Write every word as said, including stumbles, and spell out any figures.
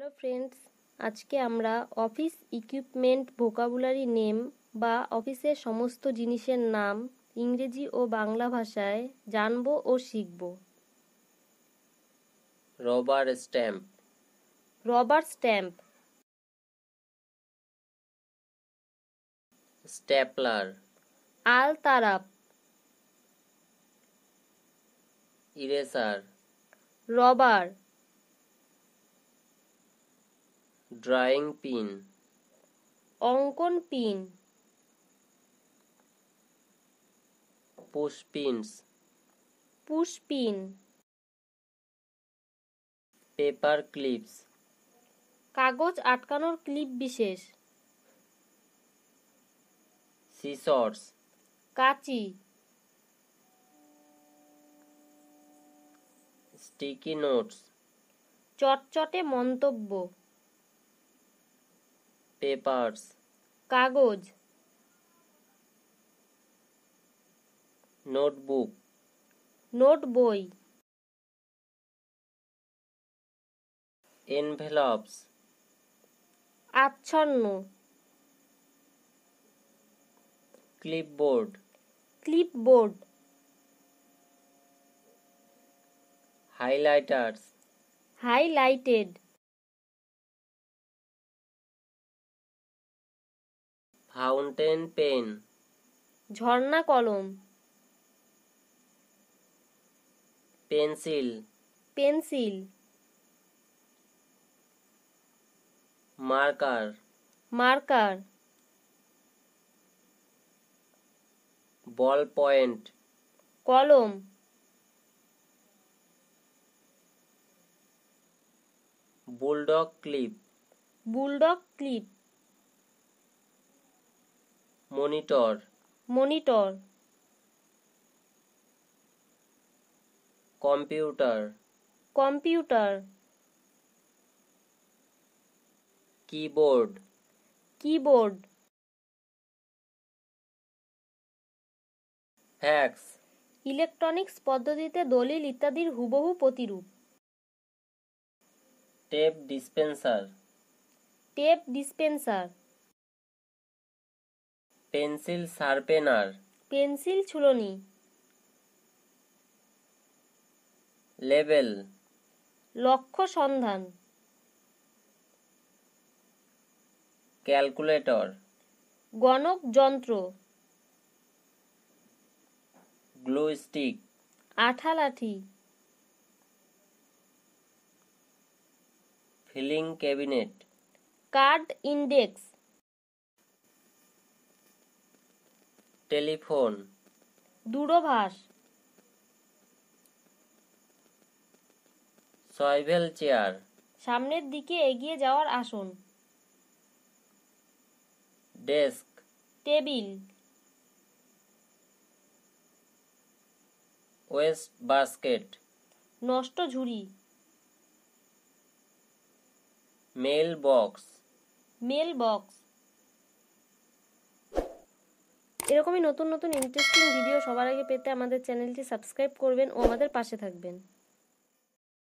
Hello friends, আজকে আমরা office equipment vocabulary name বা অফিসের সমস্ত জিনিসের নাম ইংরেজি ও বাংলা ভাষায় জানব ও শিখব। Rubber stamp, rubber stamp, stapler, আলতারাপ, ইরেসার, রবার, ড্রয়িং পিন, অঙ্কন pin, push pins, push pin, paper clips, কাগজ আটকানোর ক্লিপ বিশেষ, সিসর্স, কাঁচি, স্টিকি নোটস, চটচটে মন্তব্য, পেপারস, কাগজ, নোটবুক, নোট বই, এনভেলপস, আচ্ছন্ন, clipboard, clipboard, highlighters, highlighted, fountain pen, ঝর্ণা কলম, pencil, pencil, marker, marker, ball point, কলম, bulldog clip, bulldog clip, monitor, monitor, computer, computer, keyboard, keyboard, fax, electronics পদ্ধতিতে দলিল ইত্যাদির হুবহু প্রতিরূপ, tape dispenser, tape dispenser, pencil sharpener, pencil ছুলনি, label, লক্ষ্য সন্ধান, ক্যালকুলেটর, গণক যন্ত্র, গ্লু স্টিক, আঠা লাঠি, filing cabinet, card index, telephone, দূরভাষ, সয়ভেল চেয়ার, সামনের দিকে এগিয়ে যাওয়ার আসন, ডেস্ক, টেবিল, ওয়েস্ট বাস্কেট, নষ্ট ঝুড়ি, মেল বক্স। Mail box. এরকমই নতুন নতুন ইন্টারেস্টিং ভিডিও সবার আগে পেতে আমাদের চ্যানেলটি সাবস্ক্রাইব করবেন ও আমাদের পাশে থাকবেন।